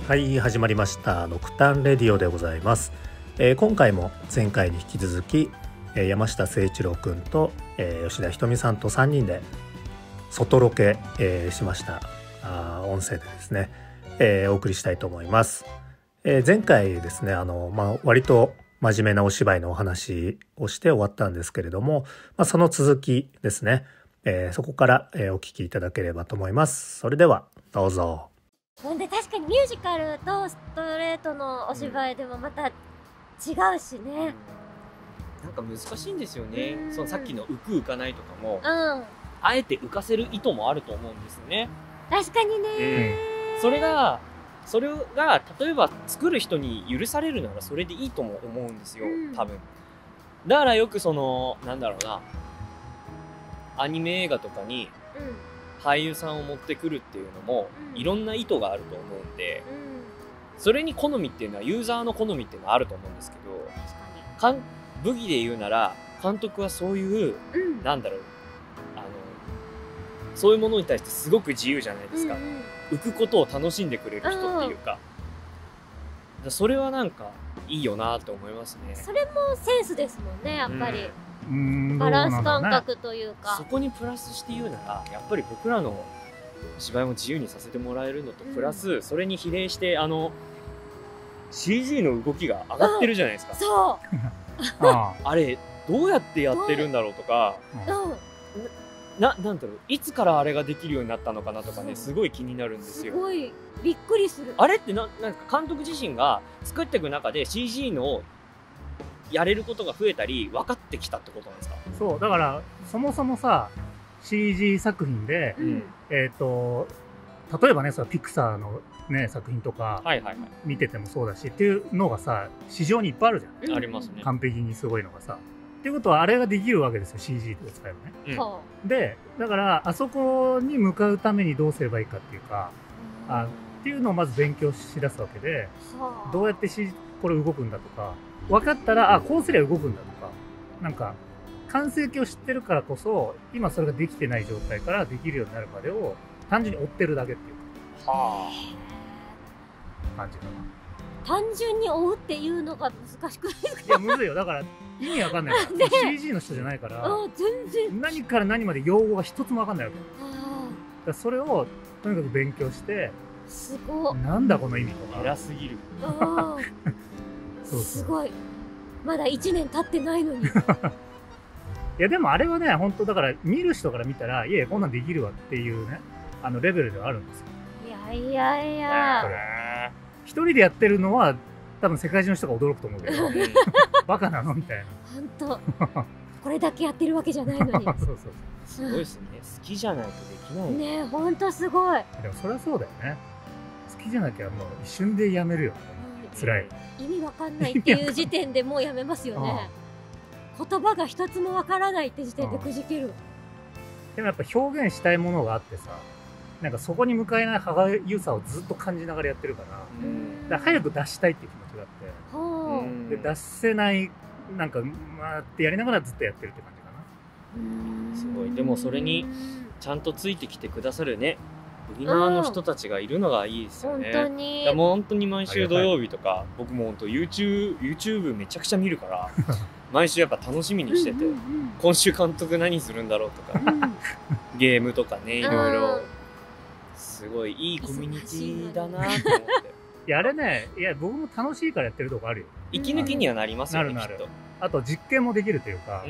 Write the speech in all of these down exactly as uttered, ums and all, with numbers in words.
はい、始まりましたノクタンレディオでございます。えー、今回も前回に引き続き、えー、山下誠一郎くんと、えー、吉田ひとみさんとさんにんで外ロケ、えー、しましたあ音声でですね、えー、お送りしたいと思います。えー、前回ですねあの、まあ、割と真面目なお芝居のお話をして終わったんですけれども、まあ、その続きですね、えー、そこから、えー、お聞きいただければと思います。それではどうぞ。 ほんで確かにミュージカルとストレートのお芝居でもまた違うしね、 うん、なんか難しいんですよね。そのさっきの浮く浮かないとかも、 うん、 あえて浮かせる意図もあると思うんですよね。 確かにね、 うん、それがそれが例えば作る人に許されるならそれでいいとも思うんですよ、うん、多分。だからよくそのなんだろうな、アニメ映画とかに、うん俳優さんを持ってくるっていうのも、うん、いろんな意図があると思うんで、うん、それに好みっていうのはユーザーの好みっていうのはあると思うんですけど、確かに武技で言うなら監督はそういう、うん、なんだろうあのそういうものに対してすごく自由じゃないですか、うんうん、浮くことを楽しんでくれる人っていうか、うん、それはなんかいいよなと思いますね。 それもセンスですもんねやっぱり、うんバランス感覚というか、 そこにプラスして言うならやっぱり僕らの芝居も自由にさせてもらえるのとプラス、うん、それに比例してあの シージー の動きが上がってるじゃないですか。 そうあれどうやってやってるんだろうとか、うん、な, なんだろういつからあれができるようになったのかなとかねすごい気になるんですよ。 すごいびっくりする。 あれってななんか監督自身が作っていく中で シージー のやれることが増えたり分かってきたってことなんですか？ そうだからそもそもさ シージー 作品で、うん、えっ、ー、と例えばねそのピクサーのね作品とか見ててもそうだしっていうのがさ市場にいっぱいあるじゃん、 うん、ありますね。 完璧にすごいのがさっていうことはあれができるわけですよ シージー とか使えばね、うん、でだからあそこに向かうためにどうすればいいかっていうか、うん、あっていうのをまず勉強しだすわけで、うん、どうやって、C、これ動くんだとか分かったらあこうすれば動くんだとかなんか完成形を知ってるからこそ今それができてない状態からできるようになるまでを単純に追ってるだけっていうか、はあ、感じかな。単純に追うっていうのが難しくないですか？ いやむずいよだから意味わかんないから、ね、シージー の人じゃないから全然何から何まで用語が一つもわかんないわけだからそれをとにかく勉強してすごいなんだこの意味とか偉すぎるそうそうすごいまだいちねん経ってないのにいやでもあれはね本当だから見る人から見たらいやいやこんなんできるわっていうねあのレベルではあるんですよ。 いやいやいや一人でやってるのは多分世界中の人が驚くと思うけどバカなのみたいな本当これだけやってるわけじゃないのにそうそうそうすごいですね。好きじゃないとできないねえ本当すごい。 でもそれはそうだよね。好きじゃなきゃもう一瞬でやめるよ、うん、辛い。 意味わかんないっていう時点でもうやめますよね言葉が一つもわからないって時点でくじける。 でもやっぱ表現したいものがあってさなんかそこに向かえない歯がゆさをずっと感じながらやってるから、うん、だから早く出したいっていう気持ちがあって、うん、で出せないなんかまあってやりながらずっとやってるって感じかな。 すごい。でもそれにちゃんとついてきてくださるねビギナーの人たちがいるのがいいですよね。 本当に。 もう本当に毎週土曜日とか僕も本当 YouTube, YouTube めちゃくちゃ見るから毎週やっぱ楽しみにしてて、うんうんうん、今週監督何するんだろうとか、うん、ゲームとかねいろいろすごいいいコミュニティだなと思って。 いやあれねいや僕も楽しいからやってるとこあるよ。 息抜きにはなりますよね、 なるなるきっと。 あと実験もできるというか、うん、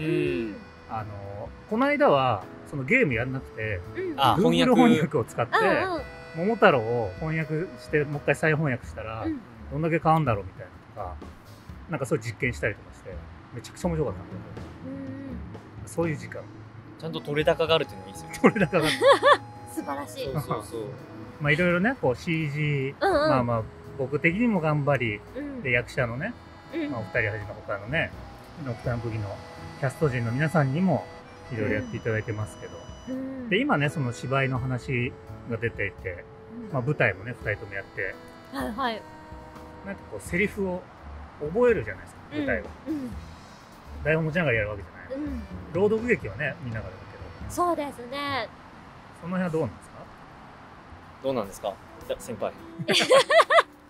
あのこの間はそのゲームやんなくて、うん、Google 翻訳を使って桃太郎を翻訳してもう一回再翻訳したら、うん、どんだけ変わるんだろうみたいなとかなんかそういう実験したりとかしてめちゃくちゃ面白かったんだけど、そういう時間ちゃんと取れ高があるっていうのがいいですよね。 取れ高がある素晴らしい。 そうそうそうまあいろいろねこう シージー、うんうん、まあまあ僕的にも頑張り、うん、で役者のね、うんまあ、お二人はじめ他のねノクタンブギのキャスト陣の皆さんにもいろいろやっていただいてますけど、うん、で今ねその芝居の話が出ていて、まあ、舞台もねふたりともやってはいはいなんかこうセリフを覚えるじゃないですか舞台は、うんうん、台本持ちながらやるわけじゃない、うん、朗読劇はね見ながらだけどそうですね。 その辺はどうなんですか？ どうなんですか先輩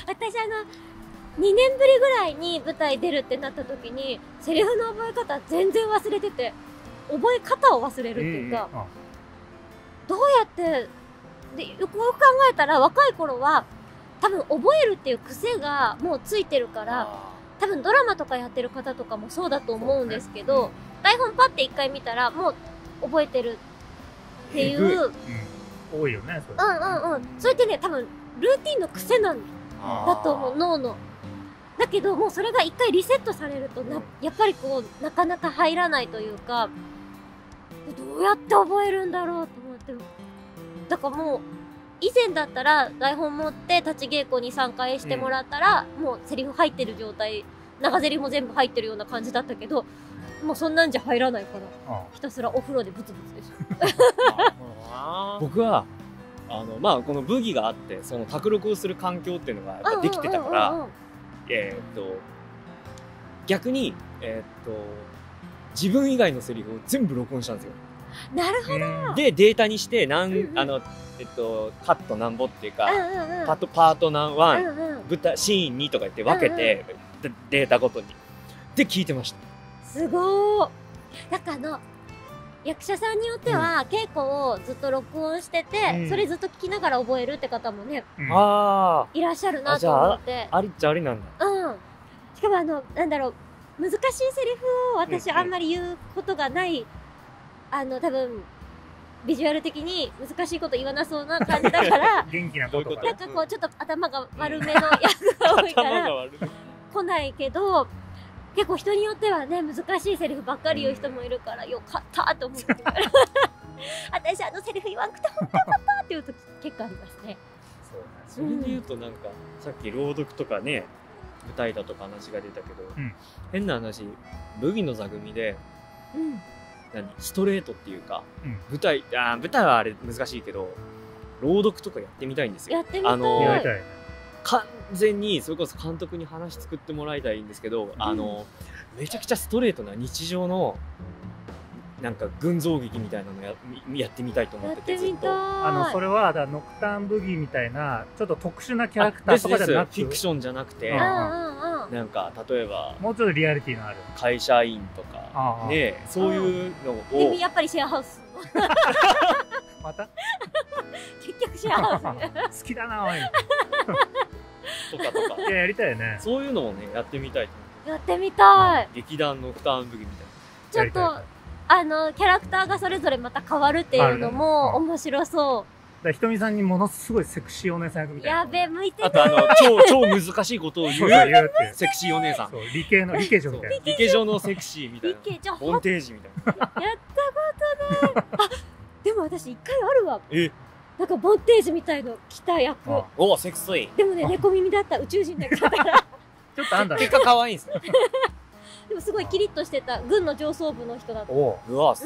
私あのにねんぶりぐらいに舞台出るってなった時にセリフの覚え方全然忘れてて、覚え方を忘れるっていうか、えー、どうやってでよくよく考えたら若い頃は多分覚えるっていう癖がもうついてるから、多分ドラマとかやってる方とかもそうだと思うんですけど、ね、台本パッて一回見たらもう覚えてるっていう、うん、 多いよねそれ。うんうんうん。それってね多分ルーティンの癖なんだと思う、脳の。だけどもうそれが一回リセットされるとな、やっぱりこうなかなか入らないというか、どうやって覚えるんだろうと思って。だからもう以前だったら台本持って立ち稽古にさんかいしてもらったら、うん、もうセリフ入ってる状態、長セリフも全部入ってるような感じだったけど、もうそんなんじゃ入らないから、ああひたすらお風呂でブツブツでしょ。 僕はあのまあこのブギがあってその卓録をする環境っていうのがやっぱできてたから、えっと逆にえっと自分以外のセリフを全部録音したんですよ。 なるほど。 でデータにしてなん、うんうん、あのえっとカットなんぼっていうか、うんうんうん、パートパートなんワン、うんうん、舞台シーンにとか言って分けて、うんうん、データごとにで聞いてました。 すごー。なんかあの役者さんによっては、うん、稽古をずっと録音してて、うん、それずっと聞きながら覚えるって方もね、うん、あいらっしゃるなと思って。 ありっちゃありなんだ。 うん。しかもあのなんだろう、難しいセリフを私あんまり言うことがない、うんうん、あの多分ビジュアル的に難しいこと言わなそうな感じだから元気なことかなんかこうちょっと頭が悪めの役が多いから来ないけど、結構人によってはね難しいセリフばっかり言う人もいるから、よかったと思って私あのセリフ言わなくて本当よかったっていう時結構ありますね。 それで言うとなんか、うん、さっき朗読とかね舞台だとか話が出たけど、うん、変な話ブギの座組で、うん、何ストレートっていうか、うん、舞台あ舞台はあれ難しいけど朗読とかやってみたいんですよ。 やってみたい。あのー、完全にそれこそ監督に話作ってもらいたいんですけど、うん、あのめちゃくちゃストレートな日常のなんか群像劇みたいなの や, やってみたいと思ってて、ずっとあのそれはだノクターンブギーみたいなちょっと特殊なキャラクターとかじゃなくてフィクションじゃなくて、うん、なんか例えばもうちょっとリアリティのある会社員とかね、そういうのをでもやっぱりシェアハウスまた結局シェアハウス好きだなおいとかとかいややりたいよね。 そういうのをねやってみたいと。 やってみたい。 劇団のノクターンブギみたいなちょっとあのキャラクターがそれぞれまた変わるっていうのも面白そう。 だひとみさんにものすごいセクシーお姉さん役みたいな。 やべ向いてる。 あとあの超超難しいことを言うセクシーお姉さん。 そう理系の理系女みたいな。 理系女のセクシーみたいな。 理系女ボンテージみたいな。やったことない。あでも私一回あるわ。 えなんかボンテージみたいの着た役。 おセクシー。 でもね猫耳だった宇宙人だから。 ちょっとあんだね。 結果可愛いんですね。 でもすごいキリッとしてた軍の上層部の人だった。 おうわ、 うん、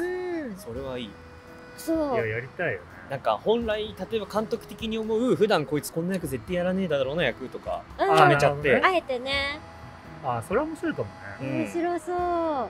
それはいい。 そう。 いややりたいよね。 なんか本来例えば監督的に思う普段こいつこんな役絶対やらねえだろうな役とかはめちゃって、 あえてね。 あそれは面白いかもね。面白そう。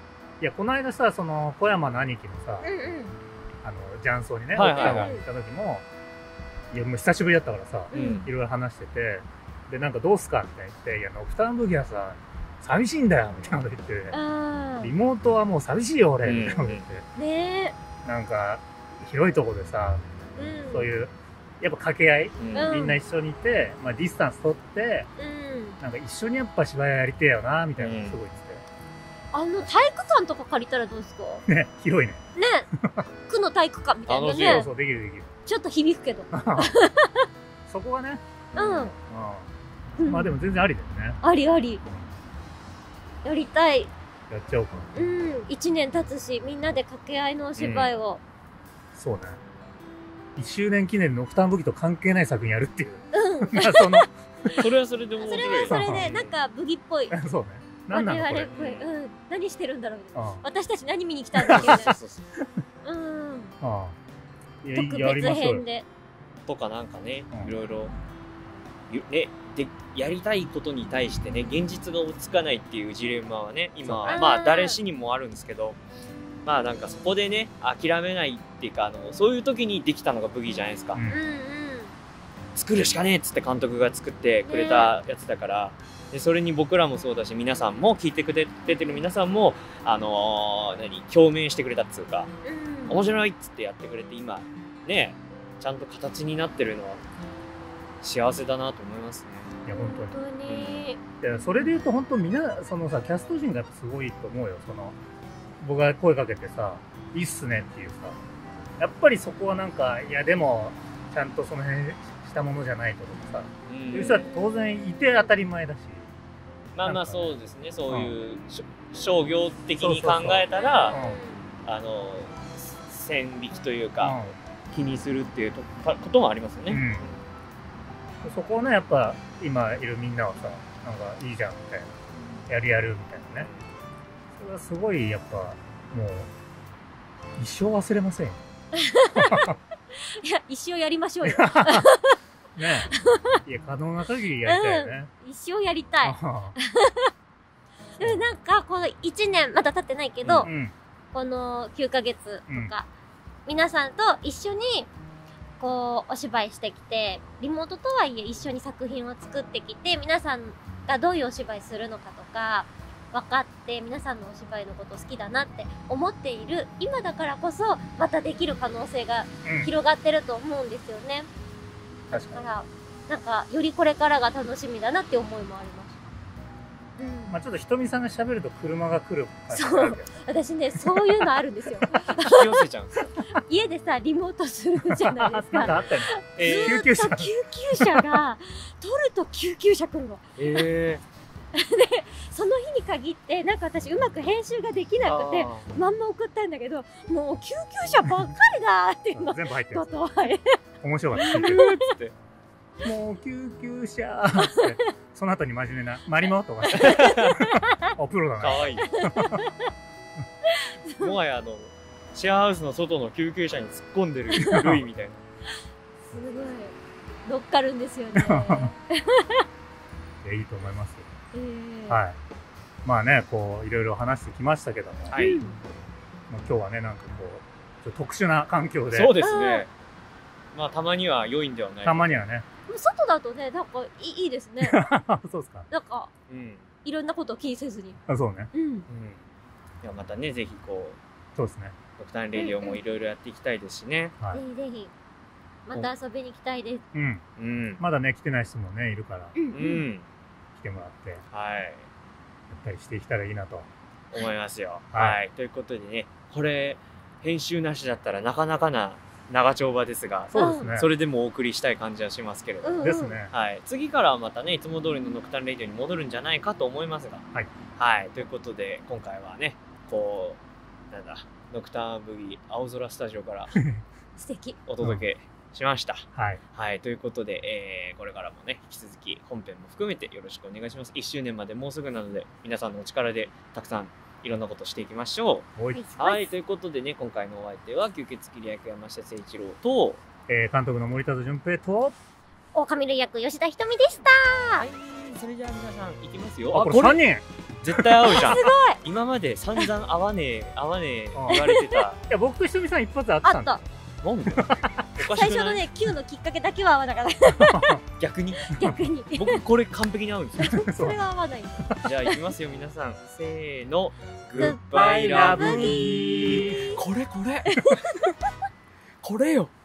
いやこの間さその小山の兄貴のさ、うんうん、あの雀荘にね奥さんが行った時も、いやもう久しぶりだったからさ、うん、いろいろ話しててでなんかどうすかって言っていやノクターンブギはさ寂しいんだよみたいなこと言ってリモートはもう寂しいよ俺みたいなこと言ってねなんか広いとこでさ、うん、そういうやっぱ掛け合い、うん、みんな一緒にいて、まあ、ディスタンス取って、うん、なんか一緒にやっぱ芝居やりてえよなみたいなのすごい言ってて、 あの体育館とか借りたらどうですかね広いねね区の体育館みたいなねそうそうできるできるちょっと響くけどそこがねうん、 うん、まあでも全然ありだよねありありやりたいやっちゃおうかなうんいちねん経つしみんなで掛け合いのお芝居を、 うん、そうねいっしゅうねん記念のノクターンブギと関係ない作品やるっていううんそのそれはそれで面白いそれはそれでなんかブギっぽいそうね何なのこれ、 うん、何してるんだろうみたいな私たち何見に来たんだっけみたいなうんああ特別編でとかなんかね、うん、いろいろねでやりたいことに対してね現実が追いつかないっていうジレンマはね今まあ誰しにもあるんですけどまあなんかそこでね諦めないっていうかあのそういう時にできたのがブギじゃないですか、うん、 作るしかねえっつって監督が作ってくれたやつだから、でそれに僕らもそうだし、皆さんも聞いてくれてる皆さんもあのー、何共鳴してくれたっつうか、うん、面白いっつってやってくれて、今ねちゃんと形になってるのは幸せだなと思いますね。 いや本当に。 本当に。 いやそれで言うと本当みんなそのさキャスト陣がやっぱすごいと思うよ。その僕が声かけてさいいっすねっていうさ、やっぱりそこはなんかいやでもちゃんとその辺したものじゃないとかさ、うん、いう人は当然いて当たり前だし。 まあまあそうですね、そういう、うん、商業的に考えたら、うん、あの線引きというか、うん、気にするっていうこともありますよね。 うん、そこをねやっぱ今いるみんなはさ、なんかいいじゃんみたいな、やるやるみたいなね。それはすごいやっぱもう一生忘れませんよ。 いや一生やりましょうよ。 ねえ、いや可能な限りやりたいよね。 うん、一生やりたい。でもなんかこのいちねんまだ経ってないけど、うん、このきゅうかげつとか、うん、皆さんと一緒にこうお芝居してきて、リモートとはいえ一緒に作品を作ってきて、皆さんがどういうお芝居するのかとか分かって、皆さんのお芝居のこと好きだなって思っている今だからこそ、またできる可能性が広がってると思うんですよね。うん、だからなんかよりこれからが楽しみだなって思いもあります。 うん、まあちょっとひとみさんが喋ると車が来る感じ。 そう、私ねそういうのあるんですよ。 引き寄せちゃうんですよ。 家でさリモートするじゃないですか。 なんかあったよね。 えー、ずっと救急車が撮ると救急車来るの。 えー、でその日に限ってなんか私うまく編集ができなくてまんま送ったんだけど、もう救急車ばっかりだっていうの。 全部入ってる。面白かった。もう救急車って、その後に真面目なマリモとかおプロだな。 かわいい。もはやあのシェアハウスの外の救急車に突っ込んでるルイみたいな。 すごい乗っかるんですよね。 いやいいと思いますよ。えー、はい。まあね、こういろいろ話してきましたけども、はい。もう今日はねなんかこうちょっと特殊な環境で。 そうですね。まあたまには良いんではない。 たまにはね。 外だとね、なんかいい、いいですね。 そうですか。 なんか、うん、いろんなことを気にせずに。 あ、そうね。うん。うん。 ではまたね、ぜひこう。 そうですね。 ドクターレディオもいろいろやっていきたいですしね。 はい。ぜひぜひ。また遊びに行きたいです。 うん。うん。まだね、来てない人もね、いるから。うん。来てもらって。はい。やったりしていけたらいいなと。 思いますよ。はい。ということでね、これ、編集なしだったらなかなかな。長丁場ですが、 そうですね。 それでもお送りしたい感じはしますけれども。 ですね。 はい。次からはまたね、いつも通りのノクターンレディオに戻るんじゃないかと思いますが。はい。はい。ということで、今回はね、こう、なんだ、ノクターンブギ青空スタジオから素敵お届けしました。 うん、はい。 はい。ということで、えー、これからもね、引き続き本編も含めてよろしくお願いします。いっしゅうねんまでもうすぐなので、皆さんのお力でたくさんいろんなことしていきましょう。はい、はい、ということでね、今回のお相手は吸血鬼役山下誠一郎と、 えー、監督の森田純平と、 狼類役吉田ひとみでした。 はい、それじゃあ皆さんいきますよ。 あ、これさんにん絶対合うじゃん。 すごい。 今まで散々合わねえ合わねえ言われてた。いや、僕とひとみさん一発あったんだ。 あった。 なんで最初のね、Q のきっかけだけは合わなかった。 逆に逆に僕これ完璧に合うんですよ。 それは合わない。 じゃあいきますよ皆さん。せーの。 グッバイラブギー。 これこれこれよ。